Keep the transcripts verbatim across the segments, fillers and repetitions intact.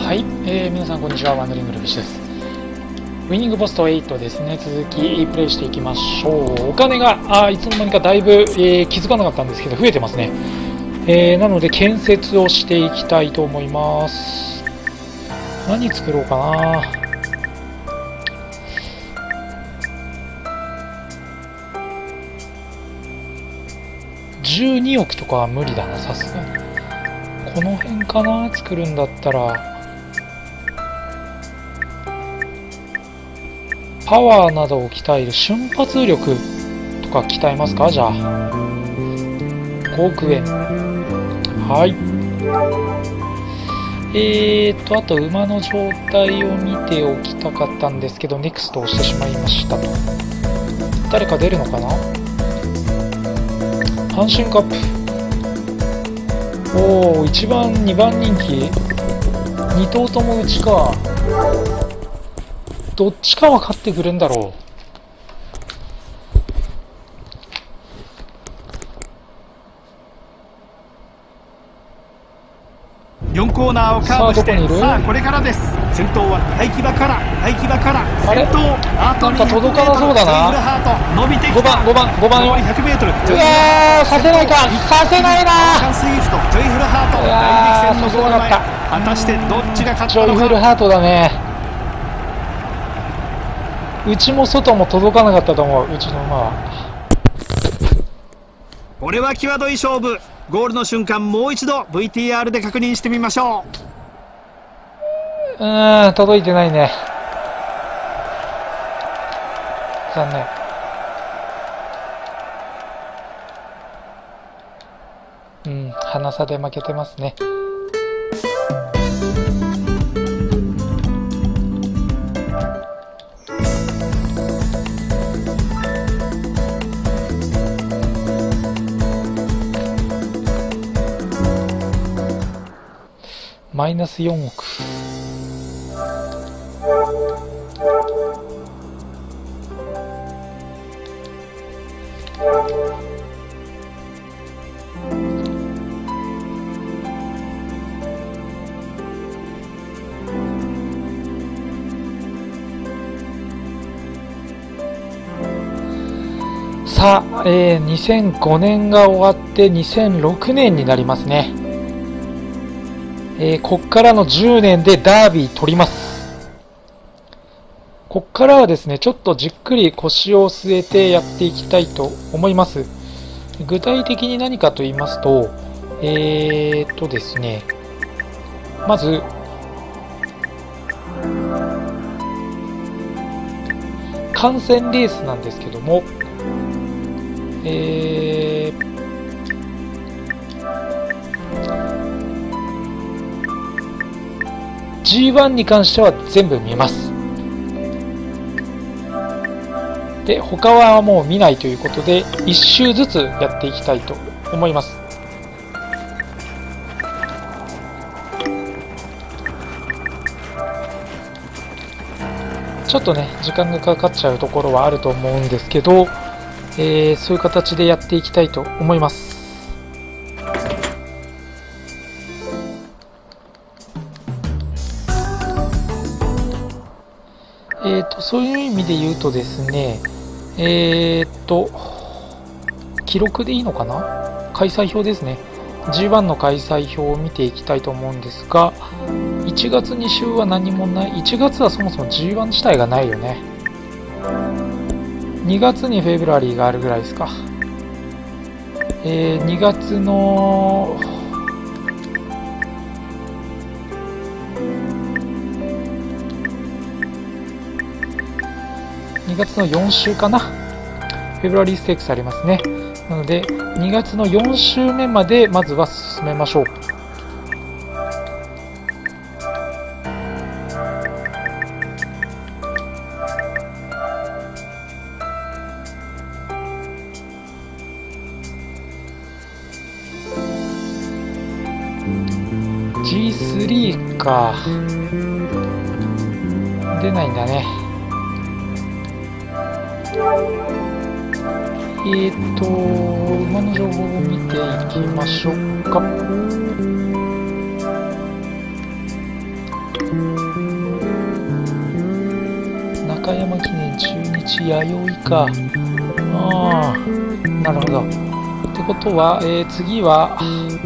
はい、えー、皆さんこんにちは。ワンダリングルフィッシュです。ウィニングポストはちですね。続きプレイしていきましょう。お金があいつの間にかだいぶ、えー、気づかなかったんですけど増えてますね。えー、なので建設をしていきたいと思います。何作ろうかな。じゅうにおくとかは無理だな、さすがに。この辺かな、作るんだったら。パワーなどを鍛える瞬発力とか鍛えますか。じゃあごおくえん。はい。えーとあと馬の状態を見ておきたかったんですけど、ネクストをしてしまいましたと。誰か出るのかな。阪神カップ。おお、いちばんにばん人気に頭ともうちか。どっちかは勝ってくるんだろう。よんコーナーをカーブして、 さあどこにいる。 さあこれからです。先頭は廃棄場から廃棄場からあれ、 先頭あとなんか届かなそうだな。 伸びてきた。 ごばんごばんごばんよ。 ひゃくメートル。 うわー、させないか、させないな。 スイフトジョイフルハートうわー、 大激戦のさせなかった。 果たしてどっちが勝っジョイたのか。 フルハートだね。内も外も届かなかったと思う、うちの馬は。 これは際どい勝負。ゴールの瞬間もう一度 ブイティーアール で確認してみましょうーん、届いてないね。残念。うん、鼻差で負けてますね。マイナスよんおく。さあ、えー、にせんごねんが終わってにせんろくねんになりますね。えー、こっからのじゅうねんでダービー取ります。こっからはですね、ちょっとじっくり腰を据えてやっていきたいと思います。具体的に何かと言いますと、えーっとですね、まず、観戦レースなんですけども、えー、ジーワン に関しては全部見ます。で、他はもう見ないということで、いっ周ずつやっていきたいと思います。ちょっとね、時間がかかっちゃうところはあると思うんですけど、えー、そういう形でやっていきたいと思います。えーと、そういう意味で言うとですね、えーと、記録でいいのかな？開催表ですね。ジーワン の開催表を見ていきたいと思うんですが、いちがつに週は何もない。いちがつはそもそも ジーワン 自体がないよね。にがつにフェブラリーがあるぐらいですか。えー、にがつのにがつのよん週かな。フェブラリーステークスありますね。なのでにがつのよん週目までまずは進めましょう。ジースリー か。出ないんだね。えーと、馬の情報を見ていきましょうか。 高山記念、中日、弥生か。ああ、なるほど。ってことは、えー、次は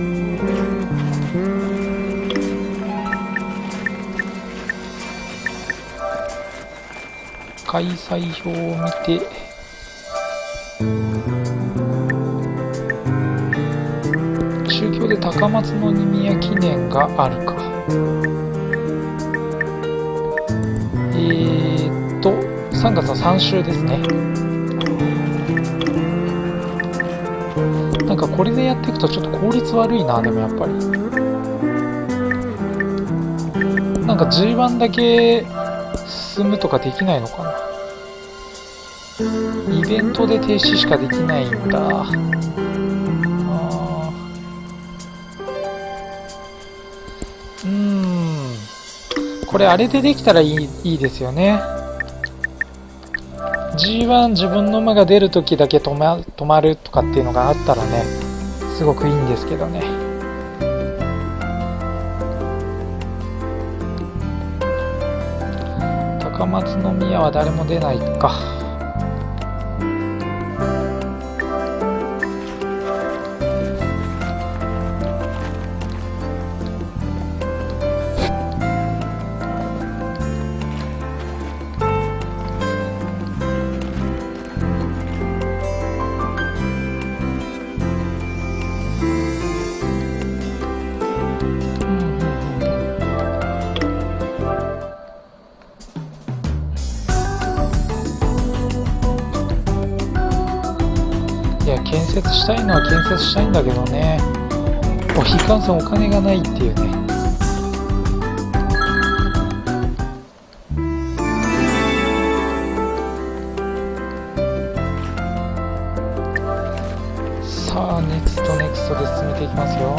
開催表を見て、中京で高松宮記念があるか。えーっとさんがつのさん週ですね。なんかこれでやっていくとちょっと効率悪いな。でもやっぱりなんか ジーワン だけ進むとかできないのかな。イベントで停止しかできないんだ。あー、うーん、これあれでできたらいい、いいですよね。 ジーワン 自分の馬が出るときだけ止ま、止まるとかっていうのがあったらね、すごくいいんですけどね。高松宮は誰も出ないか。建設したいのは建設したいんだけどね、おいかんせんお金がないっていうね。さあネクストネクストで進めていきますよ。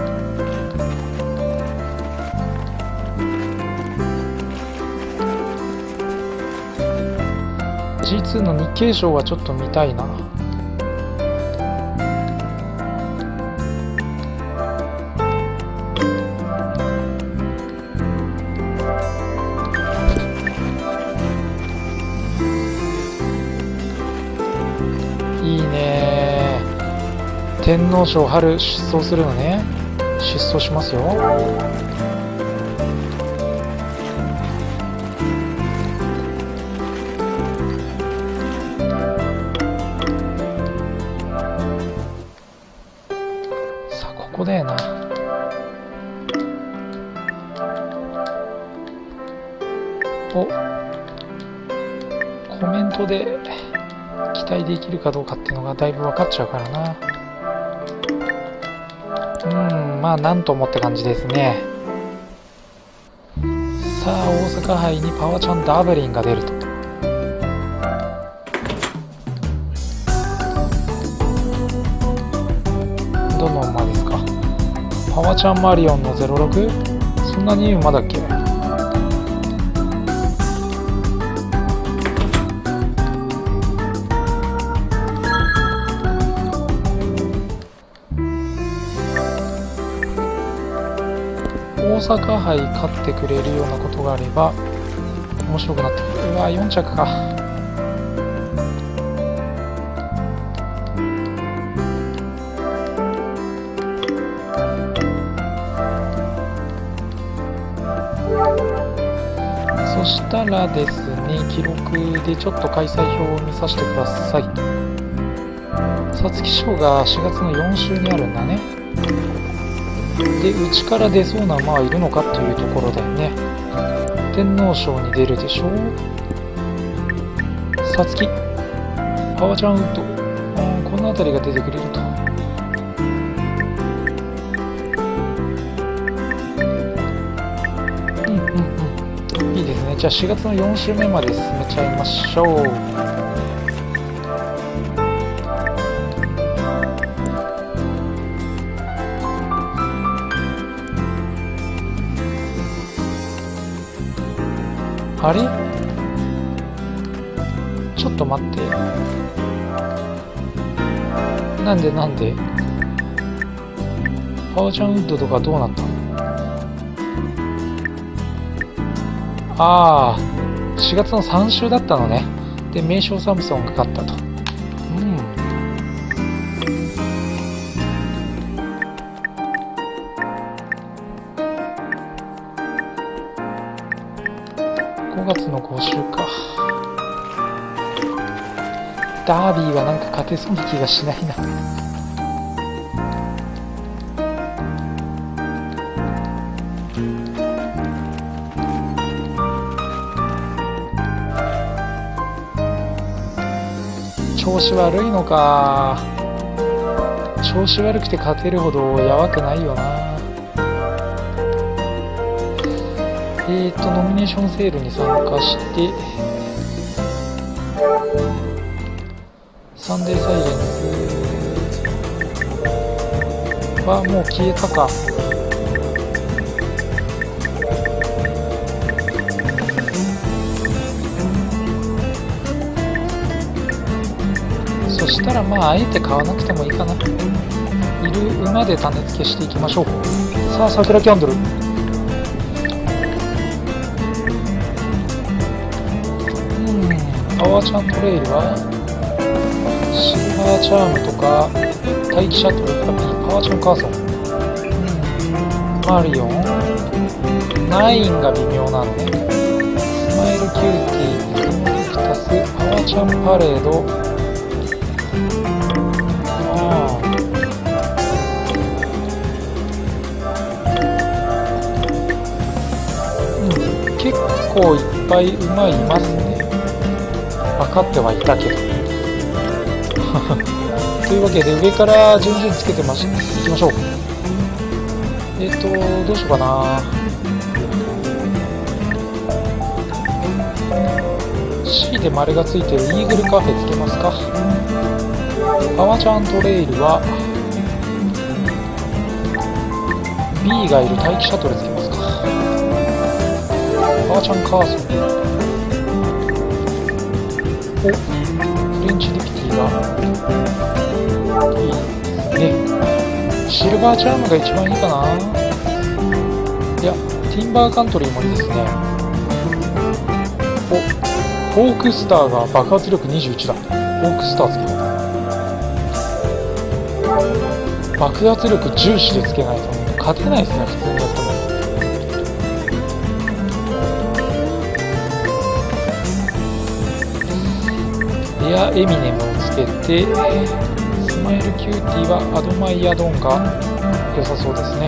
ジーツー の日経賞はちょっと見たいな。いいね。天皇賞春出走するのね。出走しますよ。さあここだよな。お、コメントで期待できるかどうかっていうのがだいぶ分かっちゃうからな。うん、まあなんともって感じですね。さあ大阪杯にパワちゃんダブリンが出ると。どの馬ですか。パワちゃんマリオンのゼロろく、そんなにいい馬だっけ。大阪杯勝ってくれるようなことがあれば面白くなってくる。うわよん着か。そしたらですね、記録でちょっと開催表を見させてください。皐月賞がしがつのよん週にあるんだね。で、うちから出そうな馬はいるのかというところだよね。天皇賞に出るでしょう。皐月、パワちゃんウッド、この辺りが出てくれると。うんうんうん、いいですね。じゃあしがつのよん週目まで進めちゃいましょう。あれ？ちょっと待って。なんでなんでパワちゃんウッドとかどうなったの？ああ、 しがつのさん週だったのね。で名将サムソンが勝ったと。うん、ごがつのご週か。ダービーはなんか勝てそうな気がしないな。調子悪いのか。調子悪くて勝てるほどやばくないよな。えーとノミネーションセールに参加してサンデーサイレンスはもう消えたか。そしたらまああえて買わなくてもいいかな。いる馬で種付けしていきましょう。さあ桜キャンドル、パワーチャントレイルはシルバーチャームとか待機シャトルとか B、 パワーチャンカーソン、うん、マリオンナインが微妙なのね。スマイルキューティー、イカモリクタス、パワーチャンパレード、ああうん、結構いっぱい馬いますね。分かってはいたけどというわけで上から順々つけてましいきましょう。えっ、ー、とどうしようかな。 C で丸がついてるイーグルカフェつけますか。パワーチャントレイルは B がいる待機シャトルつけますか。パワーチャンカーソン、おフレンチリピティがいいね。シルバーチャームが一番いいかな。いやティンバーカントリーもいいですね。おフォークスターが爆発力にじゅういちだ。フォークスターつけよう。爆発力重視でつけないと勝てないですね、普通にやっても。エアエミネムをつけて、スマイルキューティーはアドマイヤドンが良さそうですね。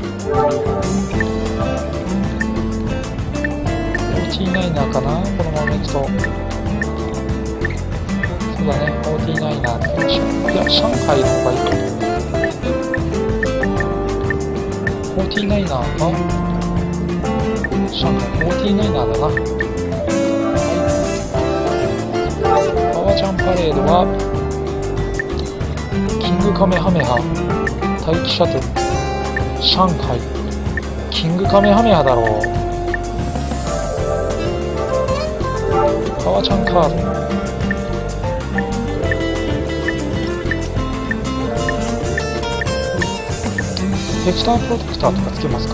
フォーティーナイナーかな、このままいくと。そうだね、フォーティーナイナーつけましょう。いや上海の方がいいか。フォーティーナイナーか、上海フォーティーナイナーだな。パワーチャンパレードはキングカメハメハ待機シャトル上海、キングカメハメハだろう。パワーチャンカード、ヘクタープロテクターとかつけますか。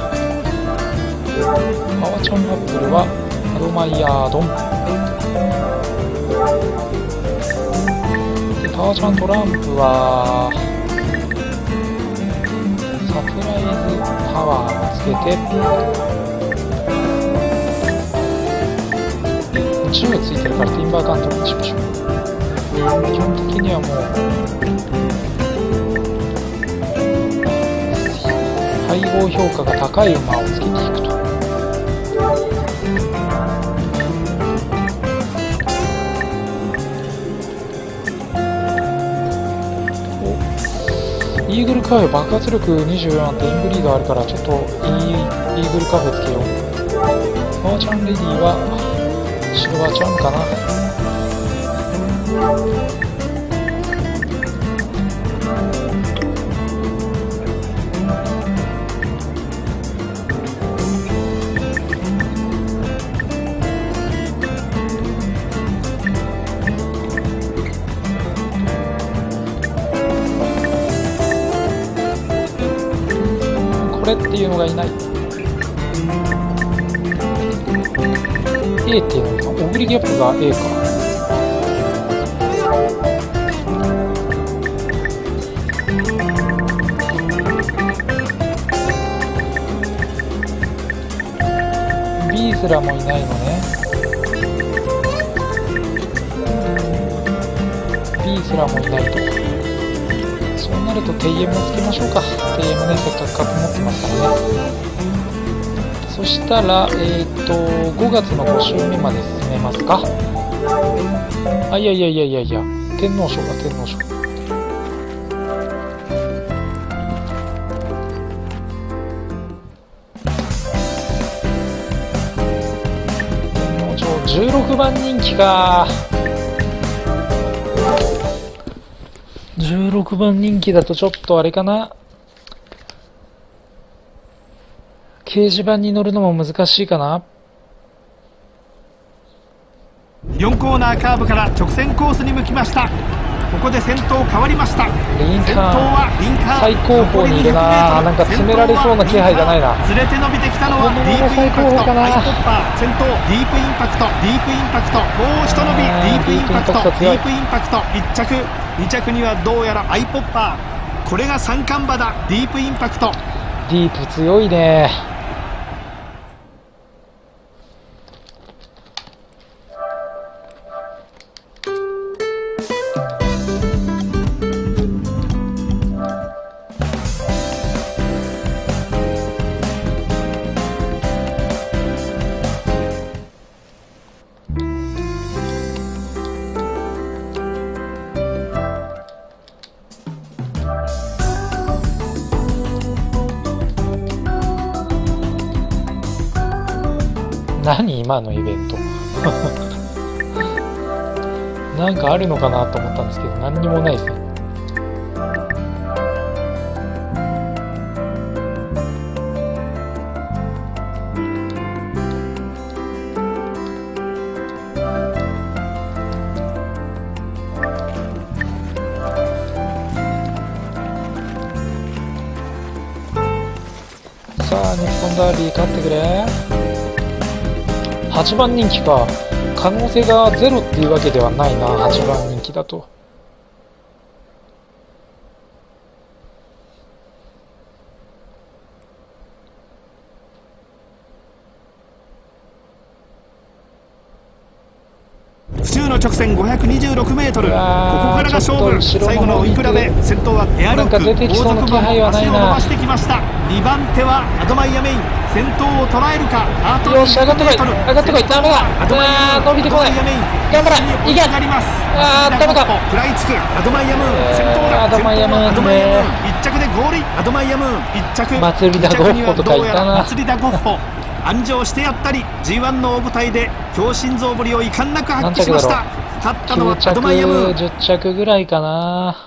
パワーチャンアップルはアドマイヤードン、パワーチャントランプはサプライズパワーをつけてじゅうついてるからティンバーカントリーにしましょう。基本的にはもう配合評価が高い馬をつけていくと。イーグルカフェ爆発力にじゅうよんってインブリードあるからちょっといいイーグルカフェつけよう。パワーチャンレディはシルバーチャンかな。これっていうのがいない。 A A っていうのか、オグリギャップが A か。B すらもいないのね。 B すらもいないと。そうなると ティーエム をつけましょうか。 ティーエム ね、せっかく株持ってますからね。そしたら、えっとごがつのご週目まで進めますか。あ、いやいやいやいやいや、天皇賞が天皇賞。じゅうろくばん人気か。じゅうろくばん人気だとちょっとあれかな。掲示板に乗るのも難しいかな。 よんコーナーカーブから直線コースに向きました。ここで先頭変わりました。 リンカーン先頭はリンカーン、 最後方にいるな。なんか詰められそうな気配がないな。 ずれて伸びてきたのはディープインパクト、アイポッパー。先頭ディープインパクト、ディープインパクト、もうひと伸び、ディープインパクト、ディープインパクト。いっちゃく、にちゃくにはどうやらアイポッパー。これが三冠馬だ。ディープインパクト。 ディープ強いね。何今のイベントなんかあるのかなと思ったんですけど、何にもないですね。さあ日本ダービー勝ってくれ。はちばん人気か。可能性がゼロっていうわけではないな。はちばん人気だと。 府中の直線ごひゃくにじゅうろくメートル、ここからが勝負。最後の追い比べ、先頭はエアロック、後続馬も足を伸ばしてきました。にばん手はアドマイヤメイン、先頭を捉えるか。あとよし、上がってこい、上がってこい。ダメだ。 アドマイヤあー伸びてこない。頑張れ、いけ。あーダメだ。 食らいつくアドマイヤムーン、先頭だ。 アドマイヤムーンね。 アドマイヤムーンいっちゃくで合理。アドマイヤムーンいっちゃく、 祭りだゴッホとかいたな。 祭りだゴッホ安城してやったり ジーワン の大舞台で強心臓ぶりを遺憾なく発揮しました。勝ったのはアドマイヤムーン。 じゅっちゃくぐらいかな。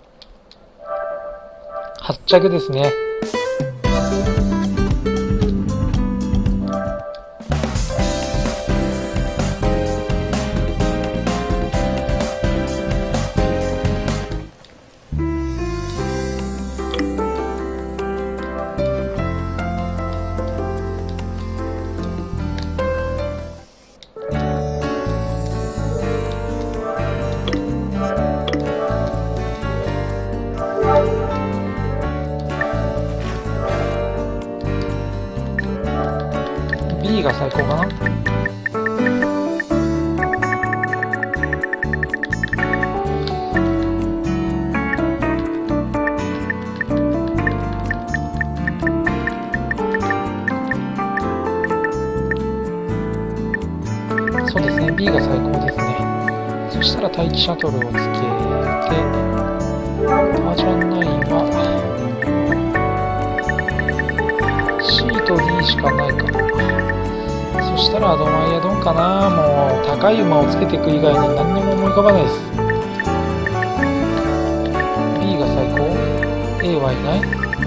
はっちゃくですね。B が最高かな。そうですね、 B が最高ですね。そしたら待機シャトルをつけて、マージャンナインは C と D しかないかな。そしたらアドマイヤドンかな。もう高い馬をつけていく以外に何にも思い浮かばないです。 B が最高。 A はいない。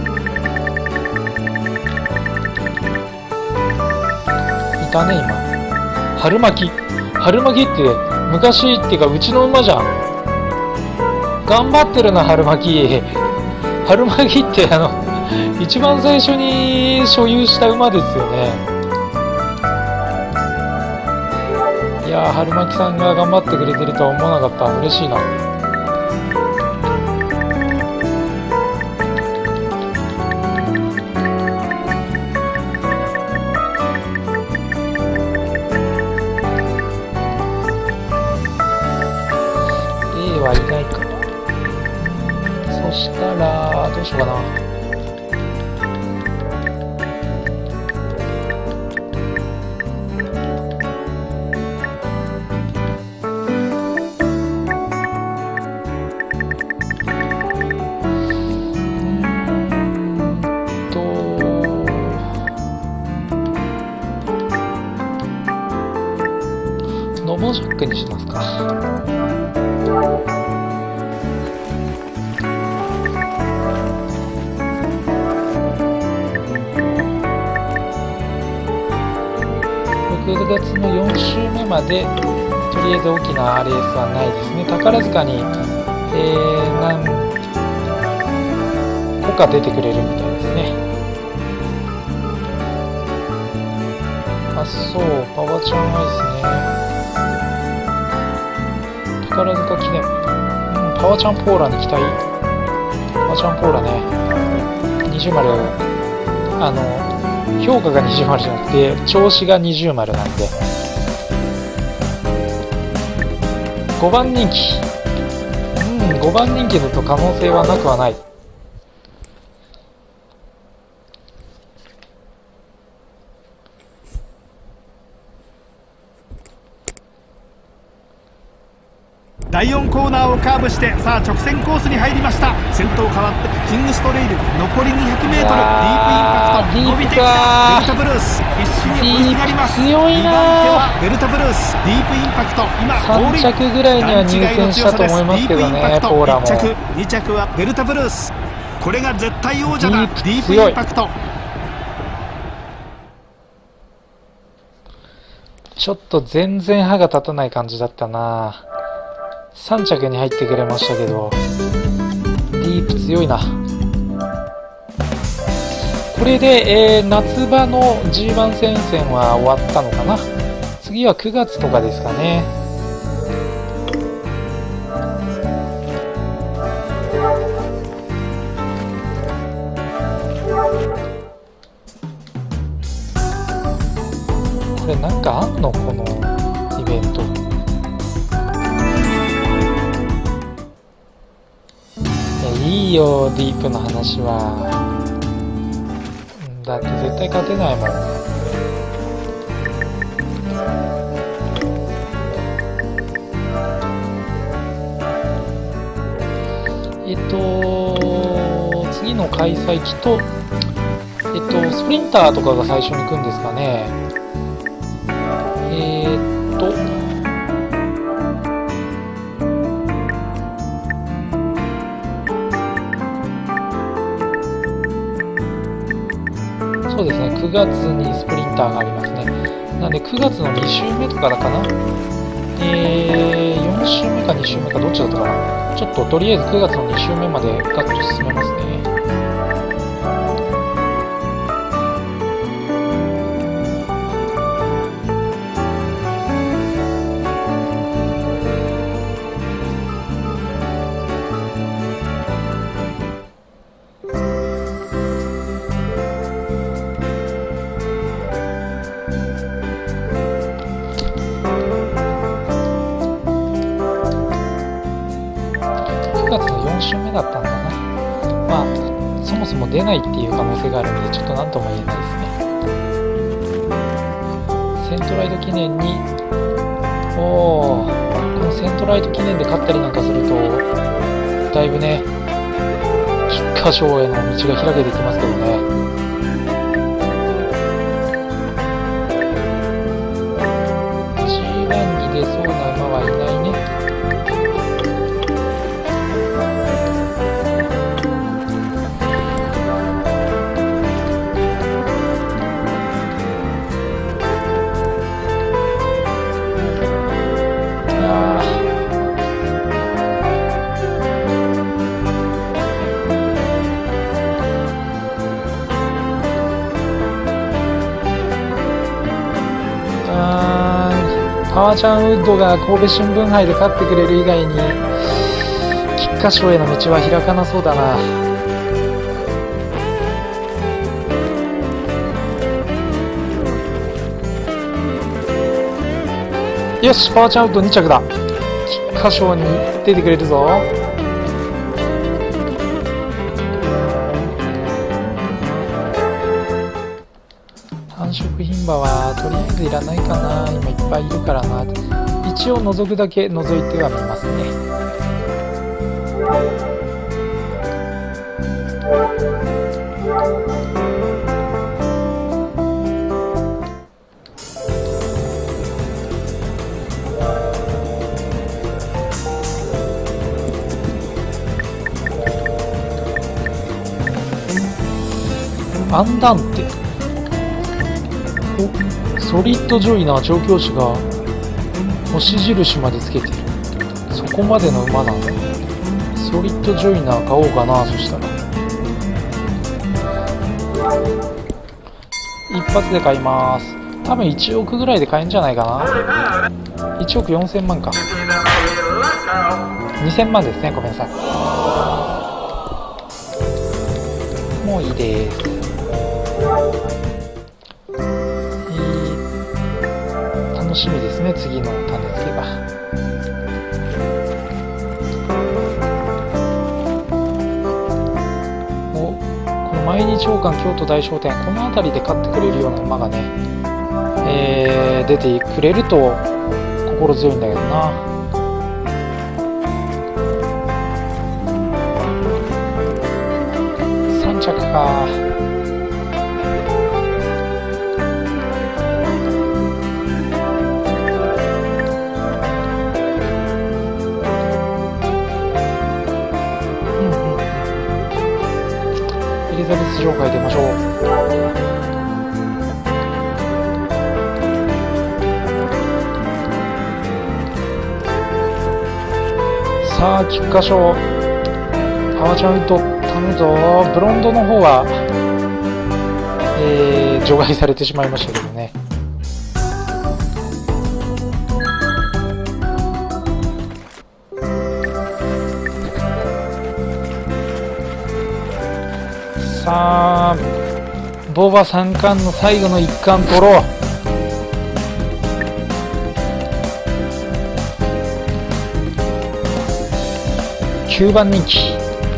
いたね今。春巻き春巻きって昔っていうかうちの馬じゃん。頑張ってるな春巻き。春巻きってあの一番最初に所有した馬ですよね。 いやー、春巻さんが頑張ってくれてるとは思わなかった。嬉しいな。A はいないか。そしたらどうしようかな。ノボジャックにしますか。ろくがつのよん週目までとりあえず大きなレースはないですね。宝塚に、えー、何個か出てくれるみたいですね。あ、そう、パワちゃんアイスね。宝塚記念、うん、パワちゃんポーラに期待。パワちゃんポーラね、二重丸、あの評価が二重丸じゃなくて調子が二重丸なんで。ごばん人気、うん、ごばん人気だと可能性はなくはない。 だいよんコーナーをカーブして、さあ直線コースに入りました。先頭変わってキングストレイル、残り にひゃくメートル、ディープインパクト伸びてきた。ベルタブルース必死に追いすがります。 強いな。 にばんてはベルタブルース、ディープインパクト、今さん着ぐらいには入選したと思いますけどね。ポーラもいっ着、 に着はベルタブルース、これが絶対王者だ。ディープインパクト、 ちょっと全然歯が立たない感じだったな。さん着に入ってくれましたけど、ディープ強いな。これで、えー、夏場の ジーワン 戦線は終わったのかな。次はくがつとかですかね。これなんかあんの、このイベント。いいよ、ディープの話は。だって絶対勝てないもん。えっと次の開催期と、えっとスプリンターとかが最初に行くんですかね。えー、っとそうですね、くがつにスプリンターがありますね。なんでくがつのに週目とかだかな。えー、よん週目かに週目かどっちだったかな。ちょっととりあえずくがつのに週目までガッと進めますね。くがつのよん週目だったんだな。まあそもそも出ないっていう可能性があるのでちょっと何とも言えないですね。セントライト記念に、おお、このセントライト記念で勝ったりなんかするとだいぶね菊花賞への道が開けてきますけどね。ジーワン に出そうな馬はいないね。 パワーチャンウッドが神戸新聞杯で勝ってくれる以外に菊花賞への道は開かなそうだな。よし、パワーチャンウッドに着だ。菊花賞に出てくれるぞ。繁殖牝馬はとりあえずいらないかな。今いっぱいいるからな。一応覗くだけ覗いてはみますね。アンダンテ、お、ソリッドジョイナー調教師が星印までつけてる。そこまでの馬なんだ。ソリッドジョイナー買おうかな。そしたら一発で買います。多分いちおくぐらいで買えんじゃないかな。いちおくよんせんまんか。にせんまんですね。ごめんなさい。もういいです。楽しみですね、次の種付けが。お、この毎日王冠京都大商店、この辺りで勝ってくれるような馬がね、えー、出てくれると心強いんだけどな。さん着か。エリザベス女王杯出ましょう。さあ菊花賞、パワーチャンウッド頼むぞ。ブロンドの方は、えー、除外されてしまいましたけどね。さあボバさん冠の最後のいっ冠取ろう。きゅうばん人気。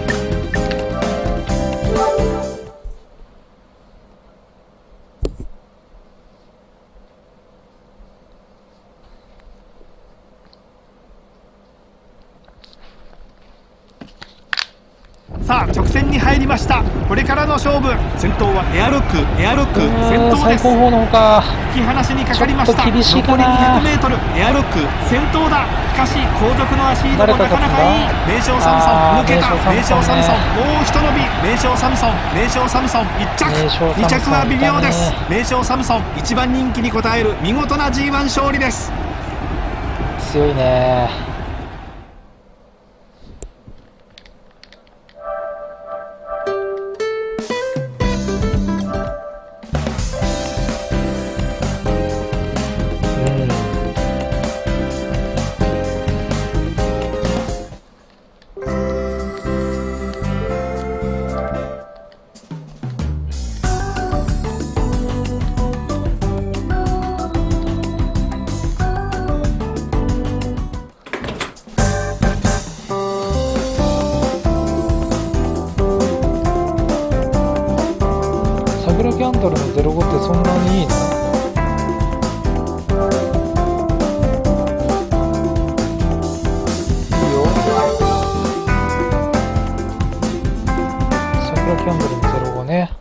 さあ直線に入りました。これからの勝負。先頭はエアロック、エアロック先頭です。 最高峰のほか引き離しにかかりました。 厳しいかな。 残り にひゃくメートル、エアロック先頭だ。しかし後続の足色もなかなかいい。名将サムソン抜けた。名将サムソンもうひと伸び。名将サムソン、名将サムソンいっ着、に着は微妙です。名将サムソンいちばん人気に応える見事な ジーワン 勝利です。 強いね。桜キャンドルのゼロごってそんなにいいの？いいよ。桜キャンドルのゼロごね。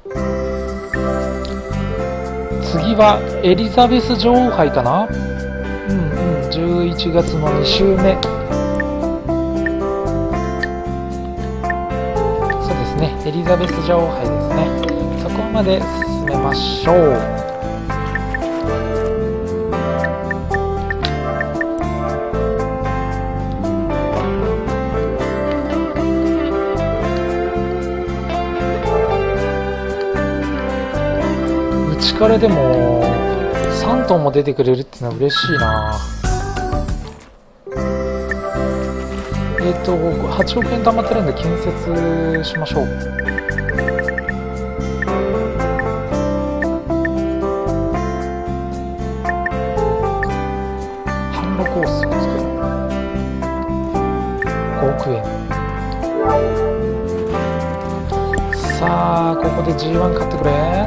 次はエリザベス女王杯かな。うんうん、じゅういちがつのに週目。そうですね、エリザベス女王杯ですね。そこまで進めましょう。内からでもさん頭も出てくれるっていうのは嬉しいな。 えっとはちおくえん貯まってるんで建設しましょう。販路コースを作る。ごおくえん。さあここで ジーワン 買ってくれ。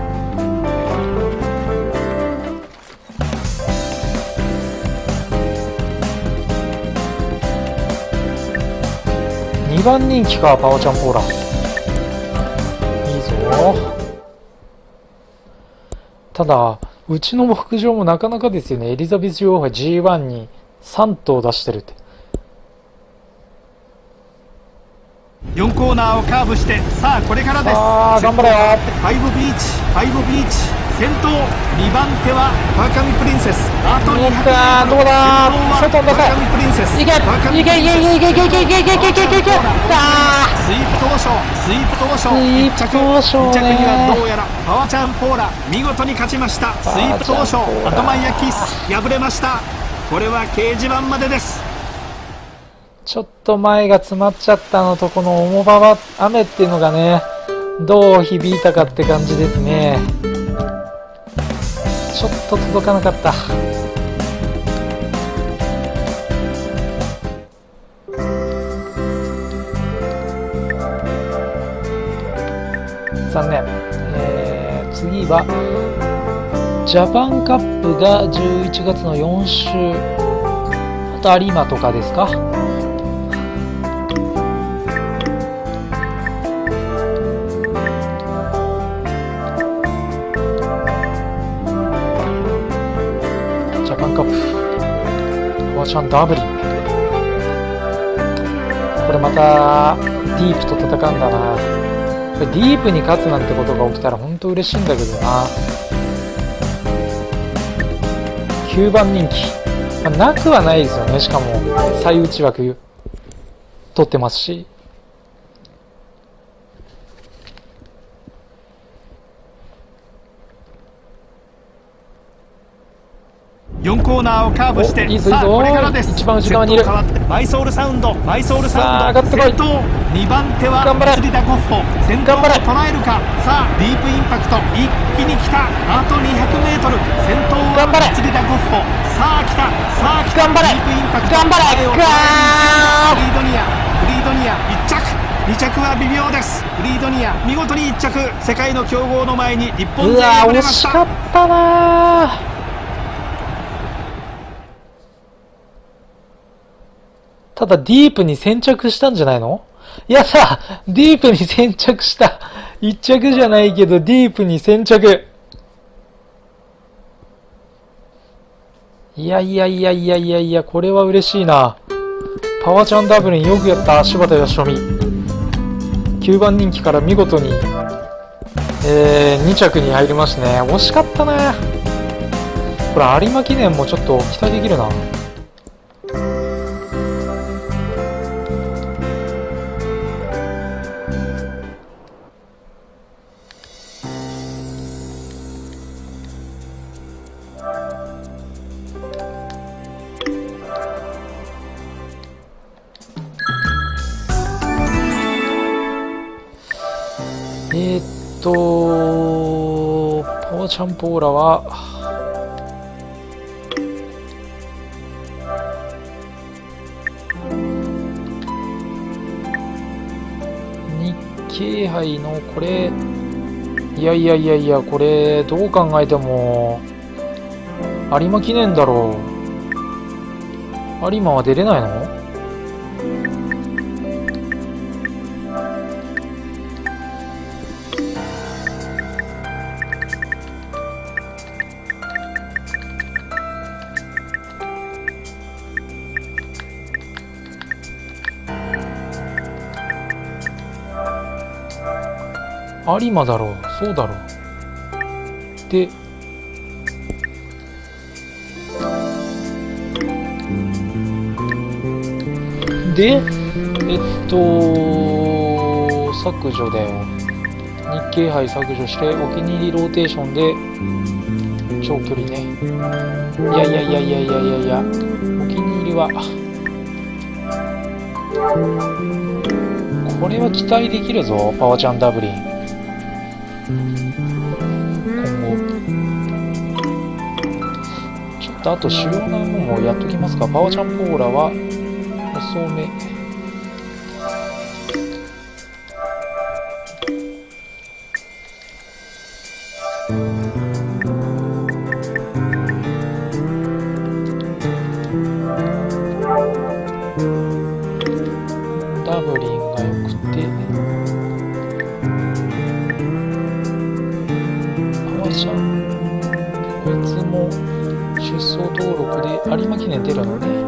にばん人気か、パワちゃんポーラいいぞ。ただうちの牧場もなかなかですよね。エリザベス女王が ジーワン にさん頭出してるって。 よんコーナーをカーブして、さあこれからです。 さあ頑張れよ。 ファイブビーチ、ファイブビーチ先頭、にばん手は川上プリンセス。あとにひゃくメートル。 どこだ。外に出せ。 川上プリンセス。 いけいけいけいけいけいけいけいけいけいけいけいけ。 スイープ東証、スイープ東証いっちゃく、にちゃくにはどうやらパワちゃんポーラ、見事に勝ちました。スイープ東証、アドマイヤキス敗れました。これは掲示板までです。 ちょっと前が詰まっちゃったのと、この重馬場雨っていうのがね、どう響いたかって感じですね。ちょっと届かなかった。残念。えー、次はジャパンカップがじゅういちがつのよん週、あと有馬とかですか。ジャパンカップパワちゃんダブリ、これまたディープと戦うんだな。これディープに勝つなんてことが起きたら本当嬉しいんだけどな。きゅうばん人気、まあ、なくはないですよね。しかも最内枠取ってますし。 よんコーナーをカーブして、 いいぞいいぞ。 さあこれからです。 一番内側にいる。 マイソウルサウンド、マイソウルサウンド先頭、 にばん手は釣田ゴッホ、先頭を捉えるか。さあディープインパクト一気に来た。あとにひゃくメートル、先頭は釣田ゴッホ。さあ来た、さあ来た。 頑張れ、 ディープインパクト、 頑張れ。 フリードニア、フリードニアいっちゃく、にちゃくは微妙です。フリードニア見事にいっちゃく、世界の強豪の前に日本勢敗れました。 うわ惜しかったな。ただディープに先着したんじゃないの？やだ、ディープに先着した。いっちゃくじゃないけどディープに先着。いやいやいやいやいやいや、これは嬉しいな。パワちゃんダブルによくやった。柴田義臣きゅうばん人気から見事に、えー、に着に入りましたね。惜しかったな。これ有馬記念もちょっと期待できるな。えー、っとパワちゃんポーラは日経杯のこれ、いやいやいやいや、これどう考えても有馬記念だろう。有馬は出れないの？有馬だろう、そうだろう。で、で、えっと、削除だよ。日経杯削除して、お気に入りローテーションで、長距離ね。いやいやいやいやいやいやいや、お気に入りは、 これは期待できるぞ、パワちゃんダブリン。今後ちょっとあと主要なものもやっときますか。パワちゃんポーラは遅め。ダブリンがよくて、パワちゃんこいつも出走登録で有馬記念出るのね。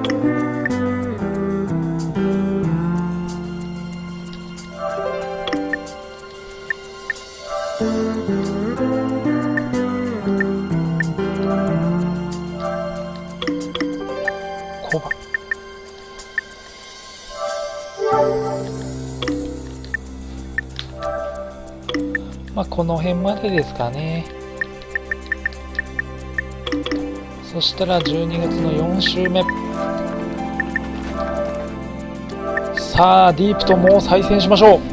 コバまあこの辺までですかね。そしたらじゅうにがつのよん週目。さあディープともう再戦しましょう。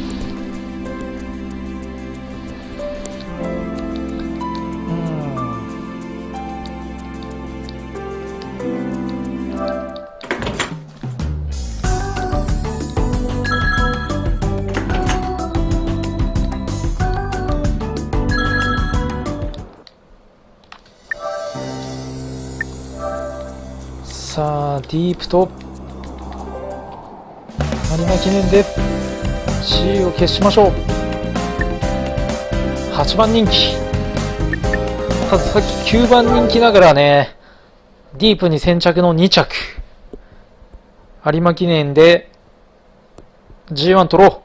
さあディープと有馬記念で シー を消しましょう。はちばん人気。たださっききゅうばん人気ながらね、ディープに先着のに着。有馬記念で ジーワン 取ろ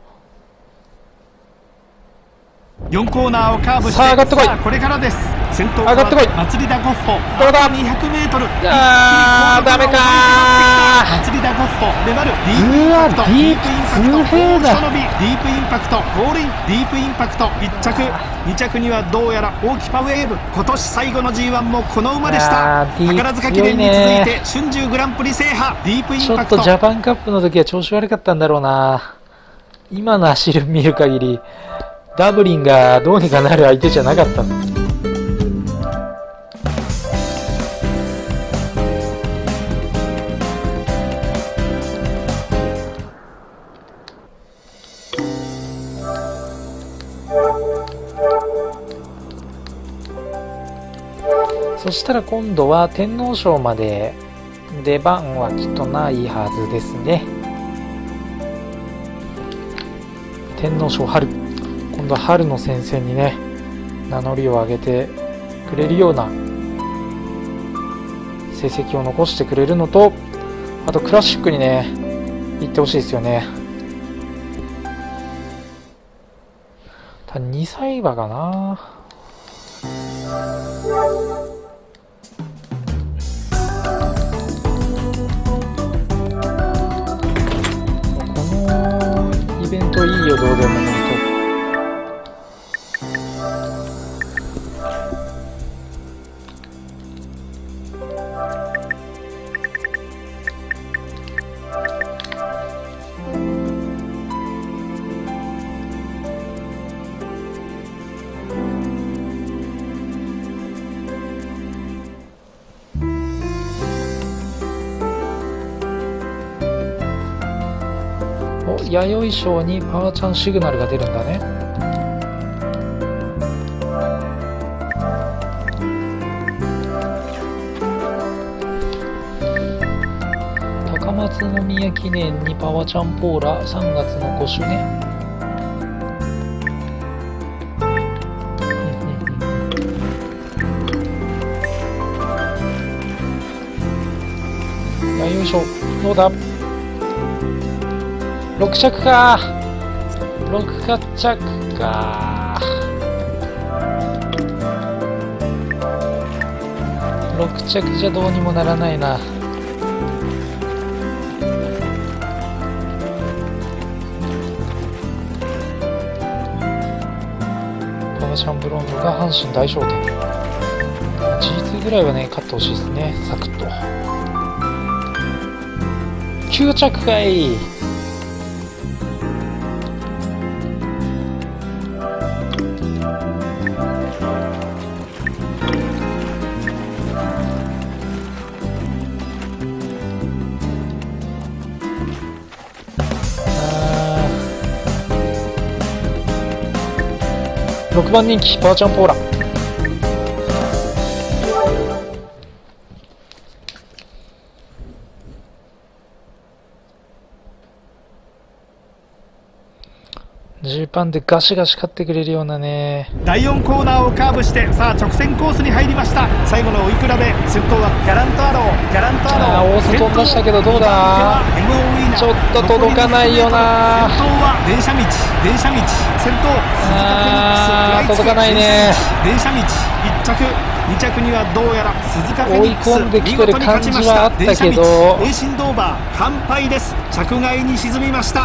う。よんコーナーをカーブして、 さあ上がってこい。 これからです。先頭上がってこい。 祭りだゴッホ。 どうだ。 にひゃくメートル。 あーダメかー。 祭りだゴッホ。粘る。ディうわディープもう強えだ。 一伸び。ディープインパクト。ゴールイン。ディープインパクトいっ着。に着にはどうやら大きパウェーブ。今年最後の ジーワン もこの馬でした。宝塚記念に続いて春秋グランプリ制覇。ディープインパクト。 ちょっとジャパンカップの時は調子悪かったんだろうな。今の走る見る限りダブリンがどうにかなる相手じゃなかったの。そしたら今度は天皇賞まで出番はきっとないはずですね。天皇賞春、今度は春の戦線にね名乗りを上げてくれるような成績を残してくれるのと、あとクラシックにね行ってほしいですよね。ただにさい馬かな。イベントいいよ、どうでも本当。お、弥生賞にパワーチャンシグナルが出るんだね。高松宮記念にパワちゃんポーラさんがつのご週ね。弥生賞どうだ。ろく着か。ろく着か。ろく着じゃどうにもならないな。パワシャンブロンドが阪神大商店 ジーツー ぐらいはね勝ってほしいですね、サクッと。きゅう着かい。 ろくばん人気パワーチャンポーラ。じゅうばんでガシガシ勝ってくれるようなね。 だいよんコーナーをカーブして、さあ直線コースに入りました。最後の追い比べ、先頭はギャラントアロー。ギャラントアロー、 あー大外飛んだしたけどどうだ。ちょっと届かないよな。 先頭は電車道、電車道、先頭あー届かないね。 電車道いっちゃく、にちゃくにはどうやら鈴鹿フェニックス、 追い込んできてる感じはあったけど、 栄新ドーバー完敗です。着外に沈みました。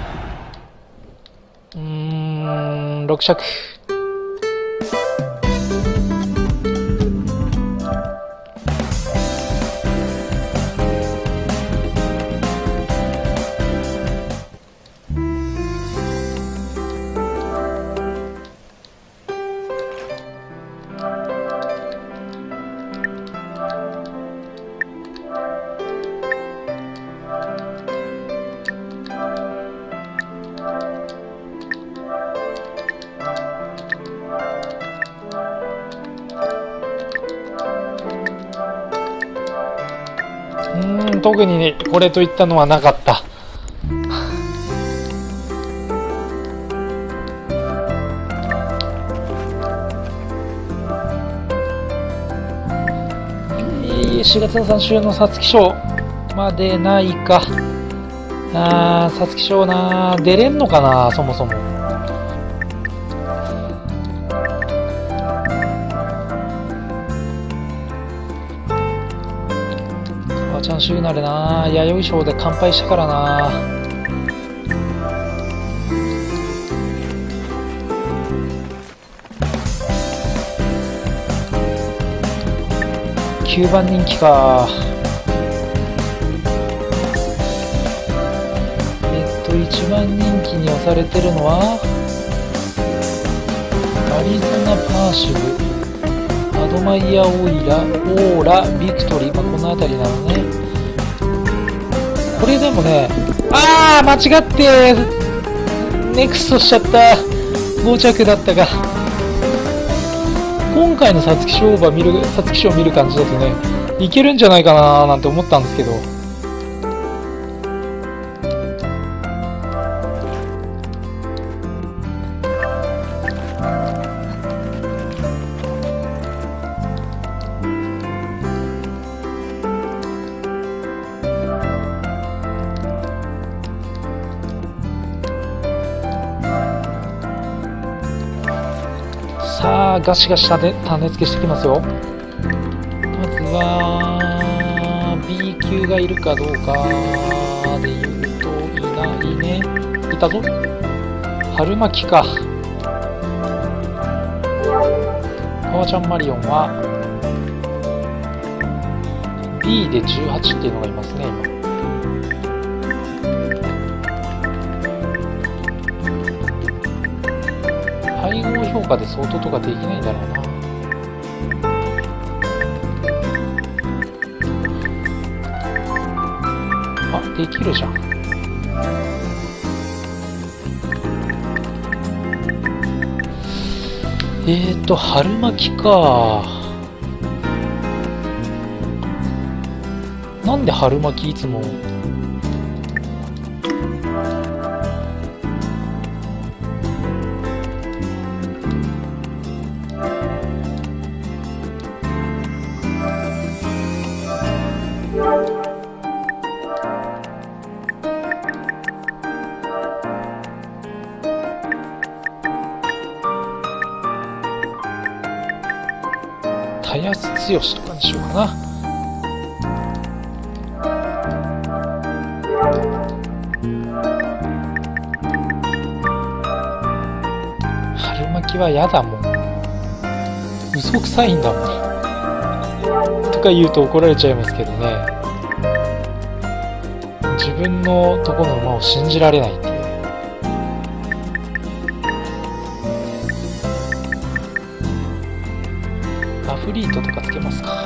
うーん、ろく着。特にね、これといったのはなかった。しがつのさん週の皐月賞までないか。あー、皐月賞な、出れんのかな、そもそも。チャンシューなるな、弥生賞で完敗したからな。きゅうばん人気か。えっといちばん人気に押されてるのはアリゾナパーシブ、アドマイヤオイラ、オーラ、ビクトリー、まあ、この辺りなのね。これでもね、あー間違ってネクストしちゃった。ご着だったが、今回の皐月賞馬見る皐月賞見る感じだとね、いけるんじゃないかななんて思ったんですけど、さあガシガシ種付けしてきますよ。まずは B 級がいるかどうかでいうといないね。いたぞ。春巻きか。パワちゃんマリオンは B でじゅうはちっていうのがいますね今。配合評価で相当とかできないんだろうな。あ、できるじゃん。えーと春巻きか。なんで春巻きいつもたやすつよしとかにしようかな。春巻きはやだもん。嘘くさいんだもん。とか言うと怒られちゃいますけどね。自分のとこの馬を信じられないっていう。アフリートとかつけますか。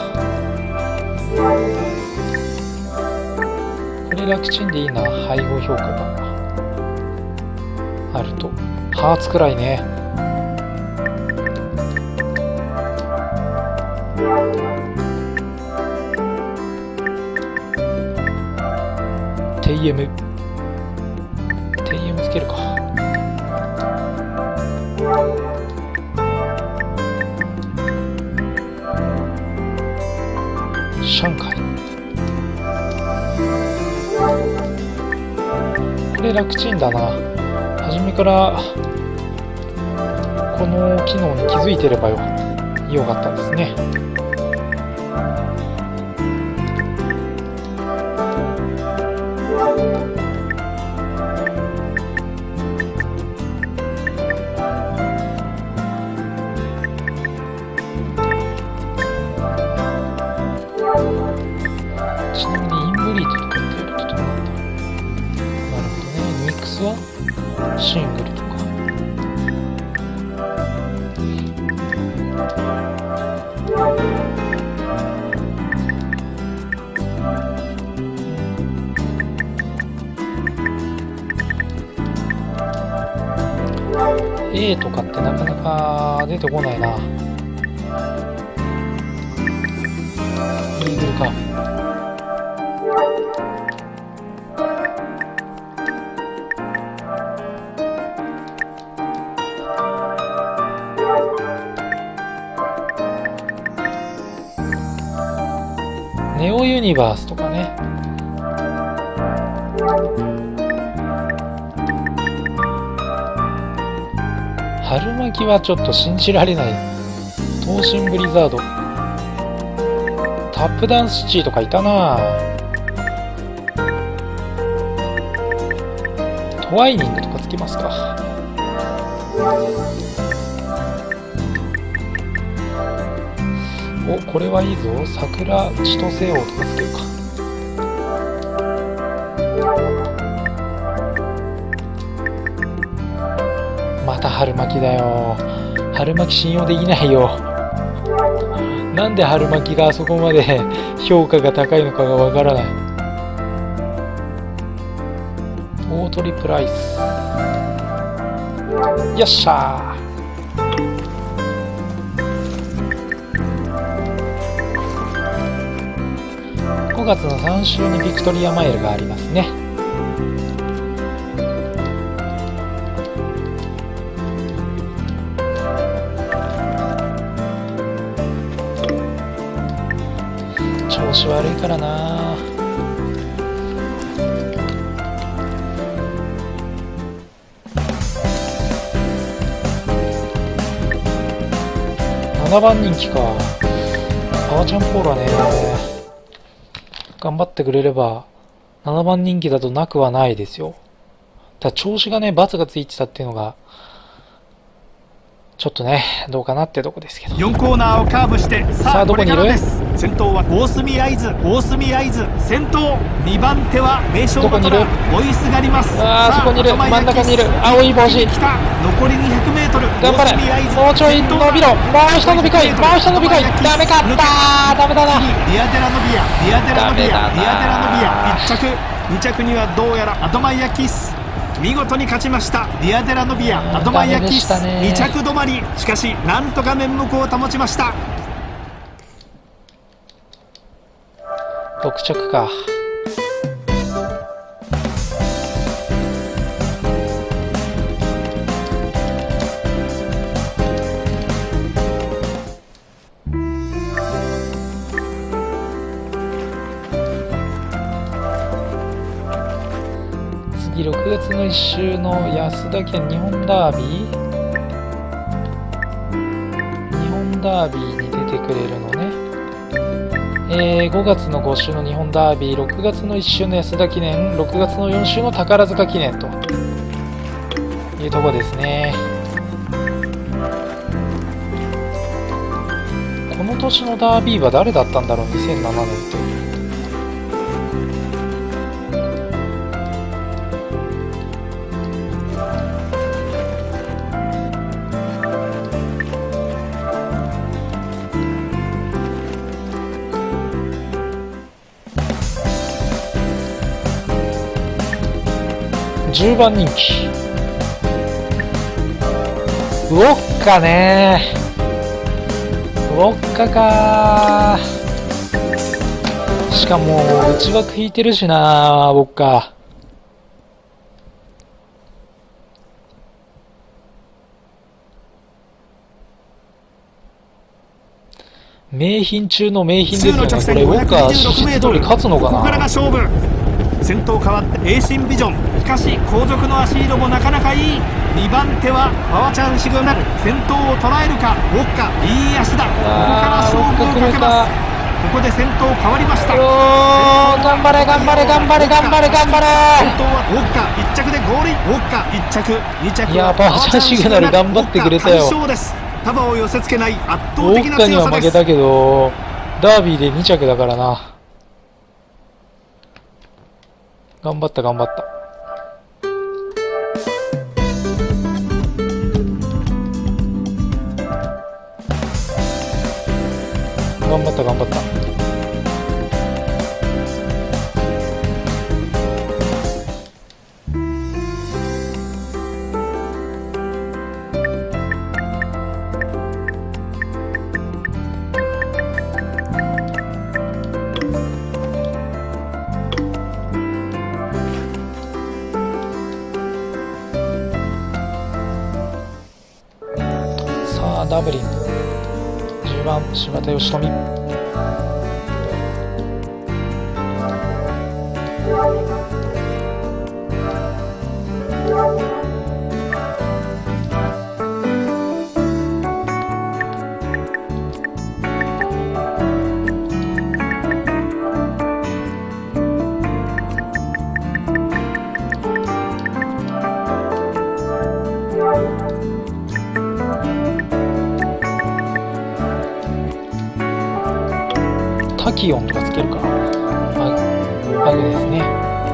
これ楽ちんでいいな。配合評価があるとハーツくらいね。 テイエム テイエム つけるか。上海、これ楽ちんだな。初めからこの機能に気づいてればよよかったですね。ちなみにインブリートとかってやるとどうなんだ。なるほどね。ミックスはシングルとか。A とかってなかなか出てこないな。イーグルか。ネオユニバースとかね。春巻きはちょっと信じられない。東進ブリザード、タップダンスチーとかいたな。トワイニングとかつけますか。お、これはいいぞ。桜千歳王とかつけるか。また春巻きだよ。春巻き信用できないよ。なんで春巻きがあそこまで評価が高いのかがわからない。大トリプライス。よっしゃー。ごがつのさん週にビクトリアマイルがありますね。調子悪いからな。ななばん人気か。パワちゃんポールはね、頑張ってくれればななばん人気だとなくはないですよ。ただ調子がね、バツがついてたっていうのがちょっとね、どうかなってとこですけど。 よんコーナーをカーブして、さあどこにいる？ これからです。先頭は大隅会津、大隅会津先頭。にばん手は名将バトラー、追いすがります。 ああ、そこにいる。真ん中にいる。青い帽子。 来た。残りにひゃくメートル。 頑張れ。もうちょい伸びろ。もう一伸びこい。もう一伸びこい。ダメかったー。ダメだな。 ディアデラノビア、ディアデラノビア、ディアデラノビア。いっ着、に着にはどうやらアドマイヤキス。見事に勝ちましたディアデラノビア、アドマイヤキス。に着止まり。しかしなんとか面目を保ちました。 ろく着か。次ろくがつのいっ週の安田県日本ダービー、日本ダービーに出てくれるのね。えー、ごがつのご週の日本ダービー、ろくがつのいっ週の安田記念、ろくがつのよん週の宝塚記念というとこですね。この年のダービーは誰だったんだろう。にせんななねんって。じゅうばん人気。ウォッカね。ウウォッカかー。しかも内枠引いてるしなウォッカ。名品中の名品ですよね。これウォッカ史実通り勝つのかな。 ここからが勝負。先頭変わってエーシンビジョン。しかし後続の足色もなかなかいい。にばん手はパワチャンシグナル。先頭を捉えるか。ウォッカいい足だ。ここから勝負をかけます。ここで先頭変わりました。 おー頑張れ頑張れ頑張れ頑張れ頑張れ。 先頭はウォッカいっ着でゴールイン。ウォッカいっ着に着いやパワチャンシグナル頑張ってくれたよ。 ウォッカ快勝です。束を寄せ付けない圧ウォ倒的なッカには強さです。 負けたけどダービーでに着だからな。頑張った頑張った。頑張った頑張った。さあダブリンじゅうばん柴田義富。タキオンとかつけるか。バグですね。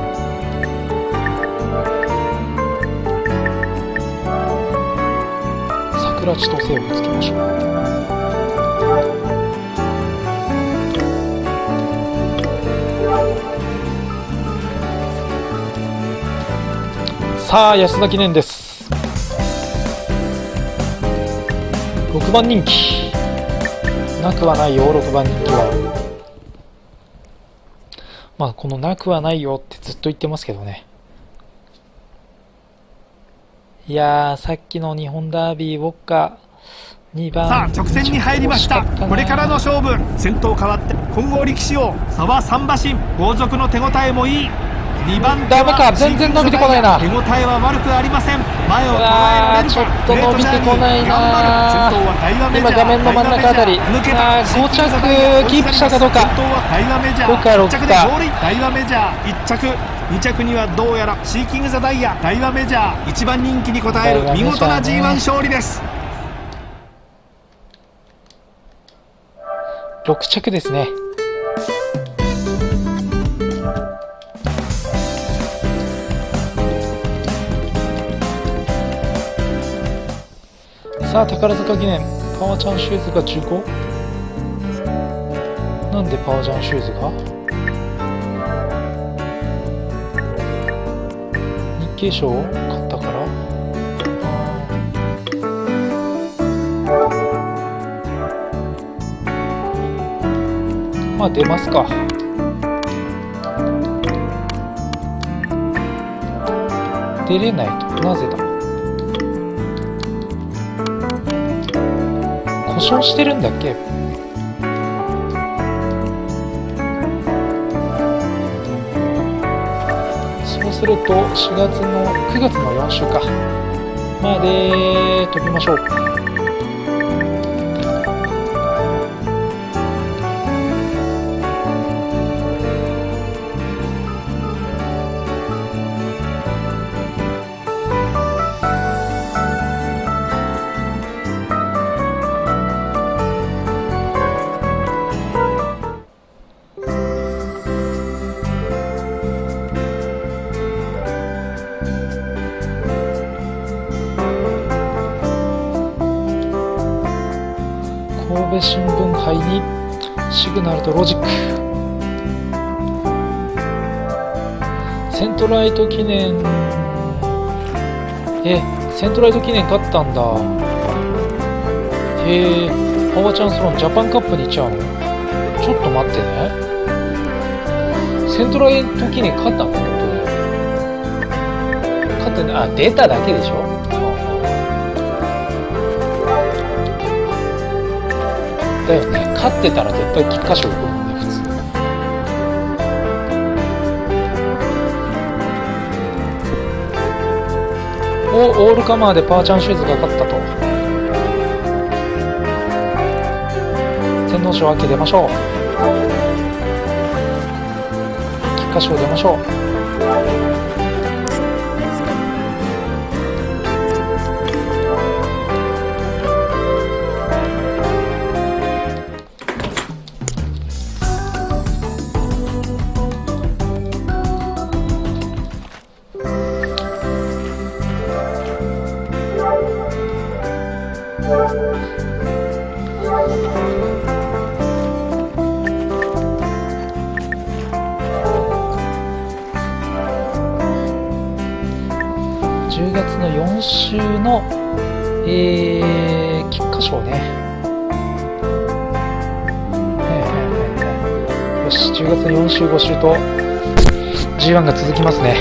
桜千歳をつけましょう。さあ安田記念です。ろくばん人気なくはないよ。ろくばん人気はまあこのなくはないよってずっと言ってますけどね。いやーさっきの日本ダービーウォッカにばん。 さあ直線に入りました。これからの勝負。先頭変わって混合力士王差はさん馬身。後続の手応えもいい。にばん手はダメか全然伸びてこないな。 手応えは悪くありません。前を捉えられるか。 ちょっと伸びてこないな。 先頭はダイワメジャー。 今画面の真ん中あたり抜けた。 ご着キープしたかどうか。 先頭はダイワメジャー。 ろくかろくかいっ着でゴールイン。ダイワメジャーいっ着に着にはどうやらシーキングザダイヤ。ダイワメジャーいちばん人気に応える見事な ジーワン 勝利です。 ろく着ですね。さあ宝塚記念パワーチャンシューズがじゅうご。なんでパワーチャンシューズが日経賞を買ったから。まあ出ますか。出れないと。なぜだ。故障してるんだっけ。そうするとしがつのくがつのよん週かまで飛びましょう。神戸新聞杯にシグナルとロジック。セントライト記念、えセントライト記念勝ったんだ。へえ。 パワーチャンスローンジャパンカップに行っちゃうの？ちょっと待ってね。セントライト記念勝ったの？勝ってね、あ、出ただけでしょ。だよね、勝ってたら絶対菊花賞行くもんね、普通。お、オールカマーでパワーチャンシューズが勝ったと。天皇賞明け出ましょう。菊花賞出ましょう。じゅうがつのよん週の、えー、菊花賞ね。よし、じゅうがつのよん週ご週と ジーワン が続きますね。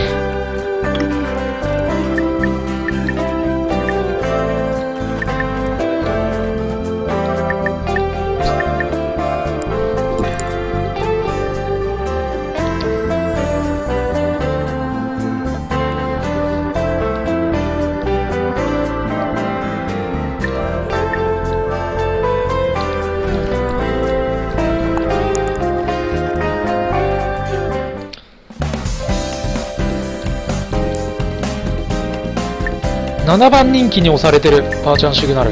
ななばん人気に押されてるパーチャンシグナル。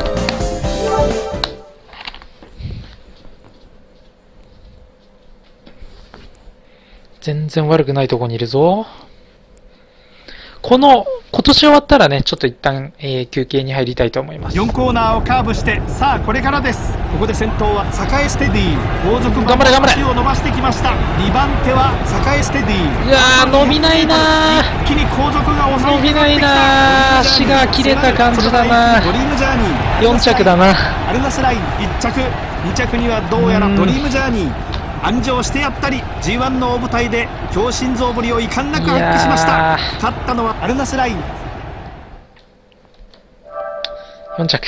全然悪くないとこにいるぞ。この今年終わったらね、ちょっと一旦、えー、休憩に入りたいと思います。 よんコーナーをカーブして、さあこれからです。ここで先頭は栄ステディ、後続頑張れ頑張れ。 足を伸ばしてきました。にばん手は栄ステディ。 いやー伸びないなー。 一気に後続が抑え伸びないなー。足が切れた感じだな。 ドリームジャーニーよん着だな。 アルナスラインいっ着、に着にはどうやらドリームジャーニー。安城してやったり ジーワン の大舞台で強心臓ぶりを遺憾なく発揮しました。勝ったのはアルナスライン。 よん着。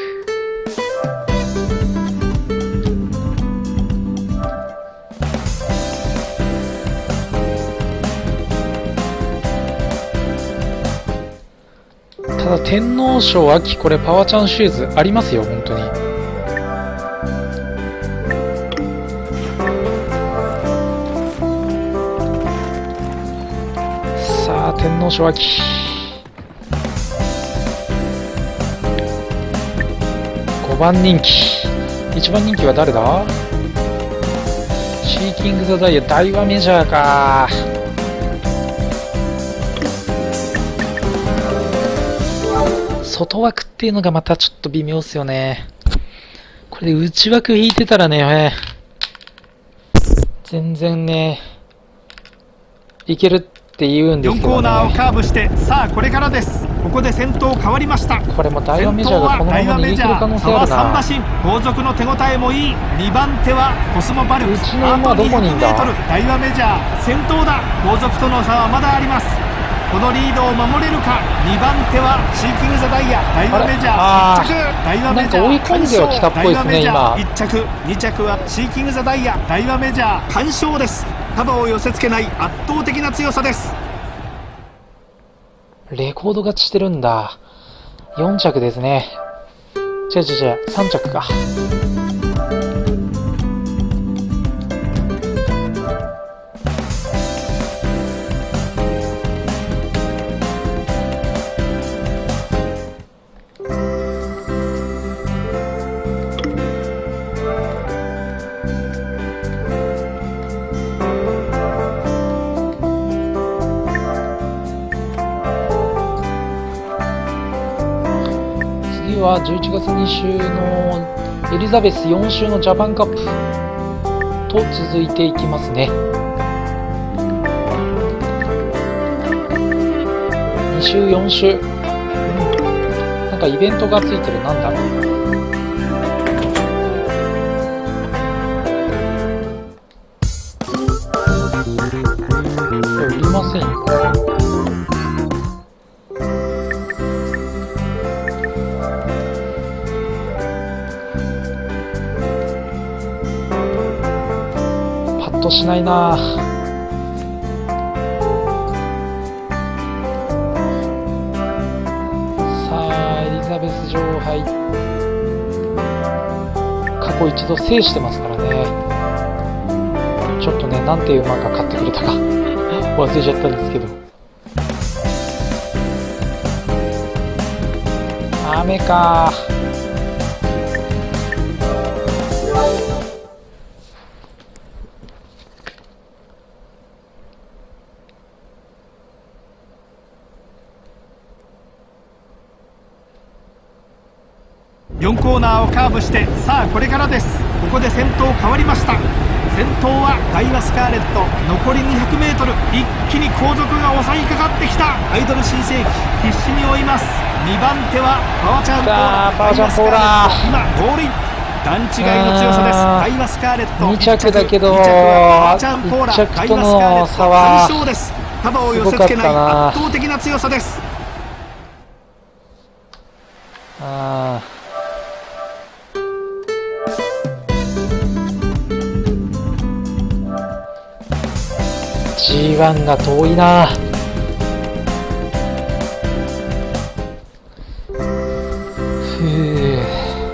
ただ天皇賞秋、これパワーチャンシューズありますよ本当に。さあ天皇賞秋、ごばん人気、いちばん人気は誰だ？シーキング・ザ・ダイヤ、大和メジャーか。外枠っていうのがまたちょっと微妙っすよね。これで内枠引いてたらね、全然ねいけるって言うんですけどね。 よんコーナーをカーブして、さあこれからです。ここで先頭変わりました。 これも大和メジャーがこのまま逃げ切る可能性あるな。 さん馬身、後続の手応えもいい。にばん手はコスモバルク。 うちの馬どこにいんだ？ 大和メジャー先頭だ。後続との差はまだあります。このリードを守れるか。にばん手はシーキング・ザ・ダイヤ、大和メジャーいっ着、大和メジャーなんか追い込んではきたっぽいですね今。 いっ着、に着はシーキング・ザ・ダイヤ、大和メジャー完勝です。束を寄せ付けない圧倒的な強さです。 レコード勝ちしてるんだ。よん着ですね。違う違う違う、さん着か。はじゅういちがつに週のエリザベスよん週のジャパンカップと続いていきますね。に週よん週、うん、なんかイベントがついてる。なんだろう。 せん。パッとしないな。さあエリザベス女王杯過去一度制してますからね。ちょっとね、なんていう馬が買ってくれたか忘れちゃったんですけど。雨か。 よんコーナーをカーブして、さあこれからです。ここで先頭変わりました。先頭はダイワスカーレット。残り にひゃくメートル、 一気に後続が襲いかかってきた。アイドル新世紀必死に追います。にばん手はパワちゃんポーラ。 パワちゃんポーラ今ゴールイン。段違いの強さです。ダイワスカーレットに着だけど、 に着はパワちゃんポーラ。 いち着との差は完勝です。束を寄せつけない圧倒的な強さです。 あージーワン が遠いな。ふう。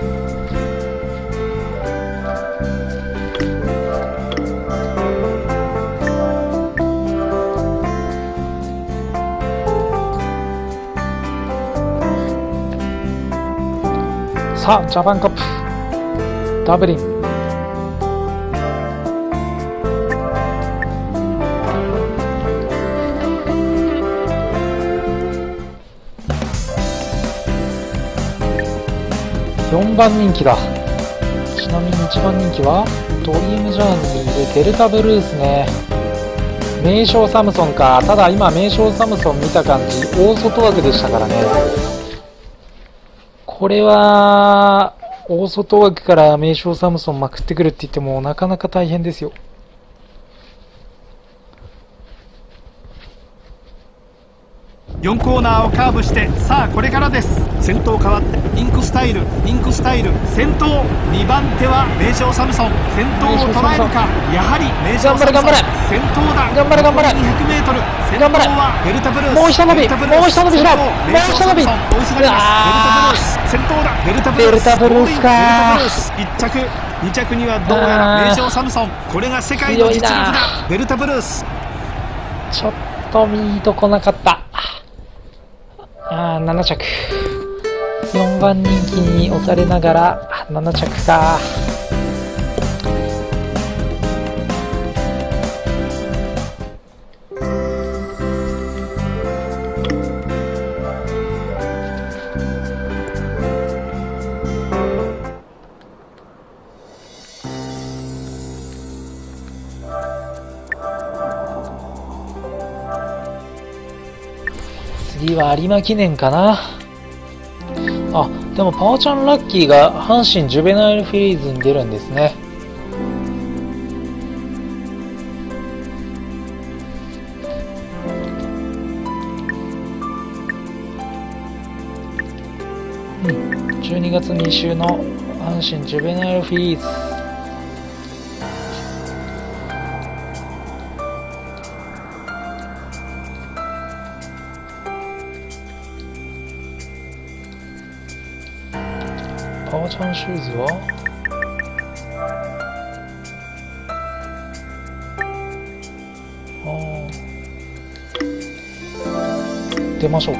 さあジャパンカップダブリン。よんばん人気だ。ちなみにいちばん人気はドリームジャーニーでデルタブルースね。名将サムソンか。ただ今名将サムソン見た感じ大外枠でしたからね。これは大外枠から名将サムソンまくってくるって言ってもなかなか大変ですよ。 よんコーナーをカーブして、さあこれからです。先頭変わってピンクスタイル、ピンクスタイル先頭。にばん手は名将サムソン。先頭を捉えるか。やはり名将サムソン先頭だ。 頑張れ頑張れ。 にひゃくメートル、先頭はデルタブルース。 もう一伸び、もう一伸びしろ。もう一伸び。 追いすがります。デルタブルース先頭だ。デルタブルース、 デルタブルースか。 いっ着、に着にはどうやら名将サムソン。これが世界の実力だ。デルタブルースちょっとミート来なかった。あーなな着。よんばん人気に押されながらなな着か。次は有馬記念かな。あ、でもパワちゃんラッキーが阪神ジュベナイルフィリーズに出るんですね。うん、じゅうにがつに週の阪神ジュベナイルフィリーズ。パワちゃんシューズはあー出ましょう。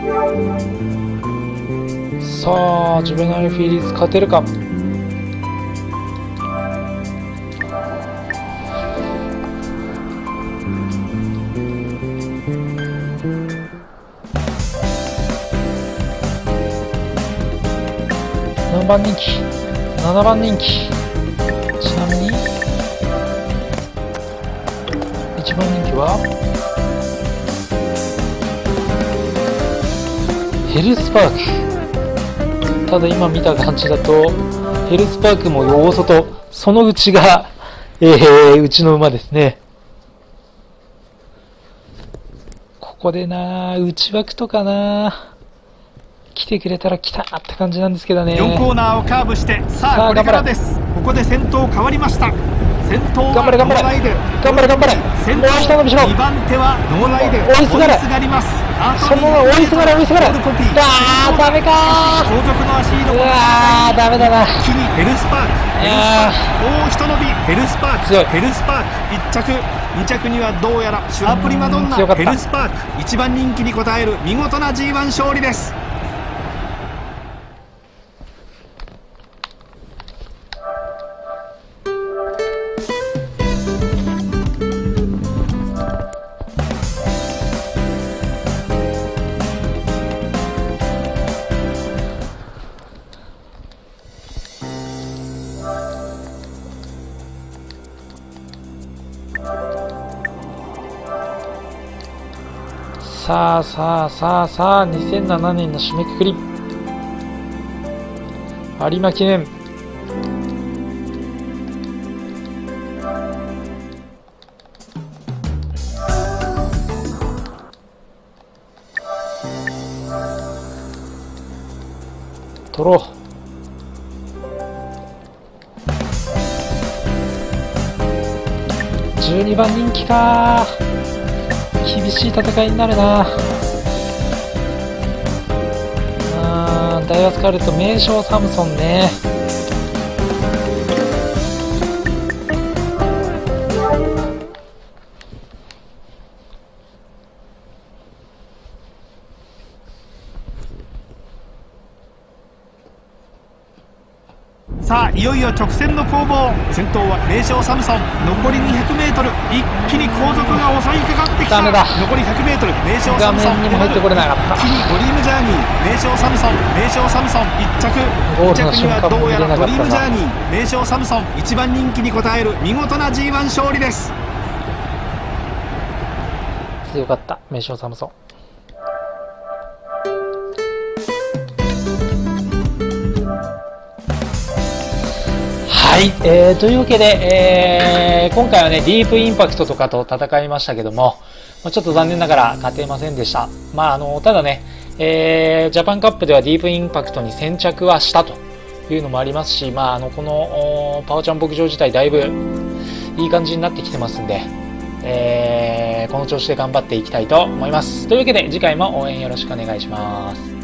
さあジュベナイルフィリーズ勝てるか。ななばん人気、ななばん人気。ちなみにいちばん人気はヘルスパーク。ただ今見た感じだとヘルスパークも大外、そのうちが、えー、うちの馬ですね。 こでな、内枠とかな、来てくれたら来たって感じなんですけどね。 よんコーナーをカーブして、さあこれからです。ここで先頭変わりました。先頭はノーライデル。 頑張れ頑張れ。 先頭にばん手はノーライデル。 追いすがる。 追いすがります。 そのまま追いすがる追いすがる。あーダメかー。 後続の足色。 うわーダメだな。 次にヘルスパーク。ヘルスパーク。もうひと伸び。ヘルスパーク。 強い。 ヘルスパークいっちゃく。にちゃくにはどうやらシュアプリマドンナ。ヘルスパークいちばん人気に応える見事な ジーワン 勝利です。 さあさあさあさあ、にせんななねんの締めくくり、有馬記念。取ろう。じゅうにばん人気かー。厳しい戦いになるな。あーダイワスカーレット、名将サムソンね。 さあいよいよ直線の攻防。先頭は名将サムソン。残り にひゃくメートル、 一気に後続が襲いかかってきた。 ダメだ。 残り ひゃくメートル、 名将サムソン。 画面にも入ってこれなかった。 次にドリームジャーニー。名将サムソン。名将サムソンいっちゃく。にちゃくにはどうやらドリームジャーニー。名将サムソンいちばん人気に応える見事な ジーワン 勝利です。 強かった名将サムソン。はい、えー、というわけで、えー、今回はね、ディープインパクトとかと戦いましたけども、ちょっと残念ながら勝てませんでした。まあ、あの、ただね、えー、ジャパンカップではディープインパクトに先着はしたというのもありますし、まあ、あの、この、パオちゃん牧場自体だいぶいい感じになってきてますんで、えー、この調子で頑張っていきたいと思います。というわけで、次回も応援よろしくお願いします。